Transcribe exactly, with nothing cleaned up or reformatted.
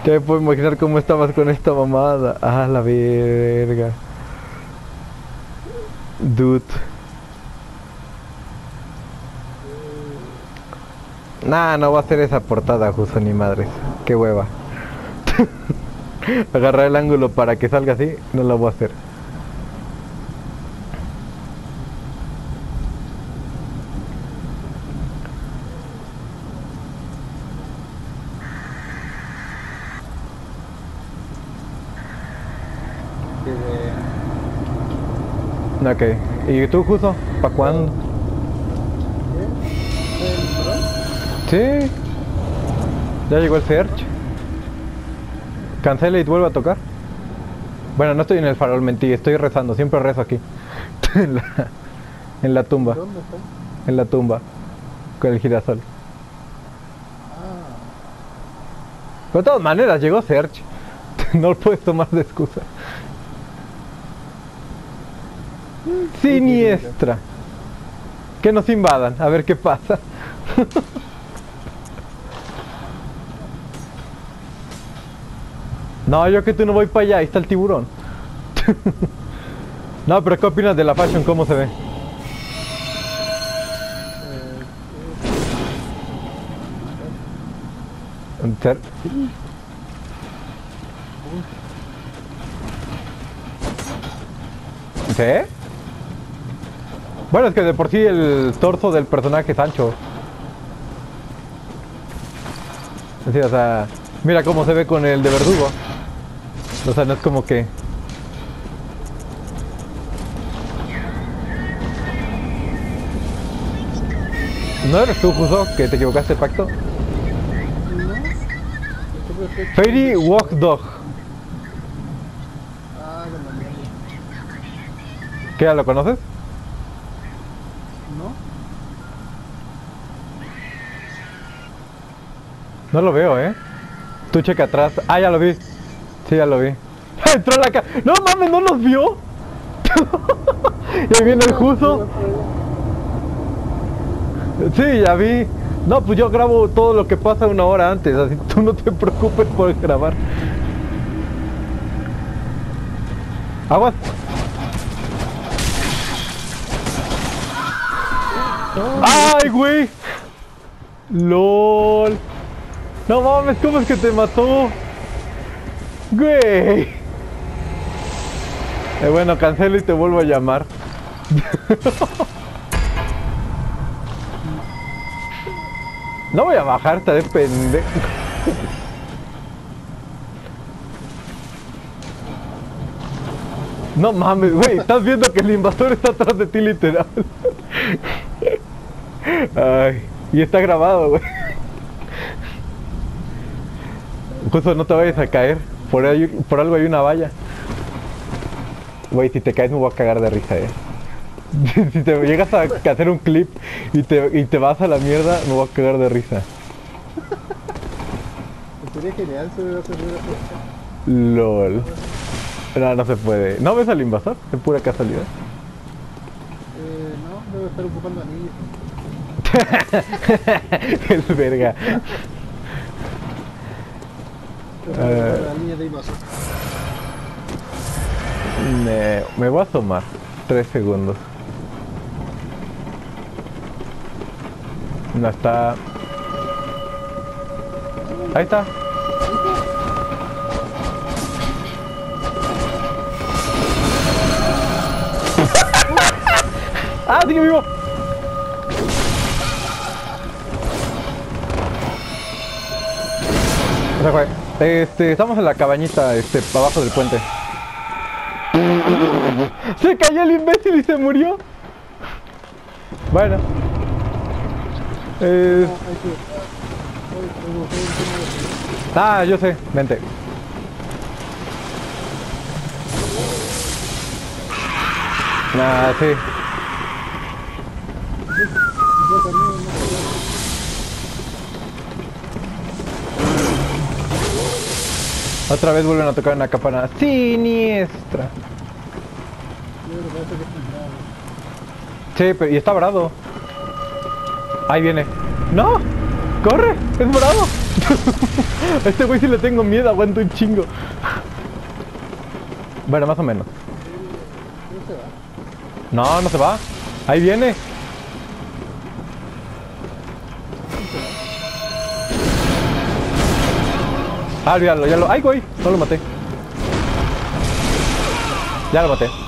Ya me puedo imaginar cómo estabas con esta mamada. Ah, la verga. Dude. Nah, no va a ser esa portada, justo ni madres. Qué hueva. Agarrar el ángulo para que salga así, no lo voy a hacer. Ok. ¿Y tú, justo? ¿Para cuándo? Sí. Ya llegó el Search. Cancela y vuelve a tocar. Bueno, no estoy en el farol, mentí, estoy rezando, siempre rezo aquí. en, la, en la tumba. ¿Dónde está? En la tumba. Con el girasol. Ah. Pero de todas maneras, llegó Search. No lo puedes tomar de excusa. Siniestra. Que nos invadan, a ver qué pasa. No, yo que tú no voy para allá, ahí está el tiburón. No, pero ¿qué opinas de la fashion? ¿Cómo se ve? Ser- ¿Sí? Bueno, es que de por sí el torso del personaje es ancho. Sí, o sea, mira cómo se ve con el de Verdugo. O sea, no es como que... ¿No eres tú, Juso, que te equivocaste, Pacto? No. Fairy Walk Dog. Ah, con la mierda. ¿Qué, ya lo conoces? ¿No? No lo veo, ¿eh? Tú checa atrás. Ah, ya lo vi. Sí, ya lo vi. Entró a la casa. ¡No mames, no nos vio! Y ahí viene el Juso. Sí, ya vi. No, pues yo grabo todo lo que pasa una hora antes, así tú no te preocupes por grabar. Aguas. ¡Ay, güey! ¡Lol! No mames, ¿cómo es que te mató? ¡Güey! Eh, bueno, cancelo y te vuelvo a llamar. No voy a bajar, estaré pendejo. No mames, güey, estás viendo que el invasor está atrás de ti literal. Ay, y está grabado, güey. Justo no te vayas a caer. Por ahí, por algo hay una valla. Güey, si te caes me voy a cagar de risa, eh. Si te llegas a hacer un clip y te, y te vas a la mierda, me voy a cagar de risa. Sería genial si hubiera servido la fiesta. LOL. No, no se puede. ¿No ves al invasor? De pura casualidad. Eh, no, debe estar ocupando anillos. El verga. Uh, la niña de invasor. Me, me voy a asomar. Tres segundos. No está. Ahí está. ¡Ah, sigue vivo! O sea, güey, este, estamos en la cabañita, este, abajo del puente. Se cayó el imbécil y se murió. Bueno. Eh... Ah, yo sé, vente. Ah, sí. Otra vez vuelven a tocar una campana siniestra. Sí, pero y está varado. Ahí viene. ¡No! ¡Corre! ¡Es morado! A este güey sí le tengo miedo, aguanto un chingo. Bueno, más o menos. ¿No se va? No, no se va. Ahí viene. Ah, olvídalo, ya lo... ¡Ay, güey! No lo maté. Ya lo maté.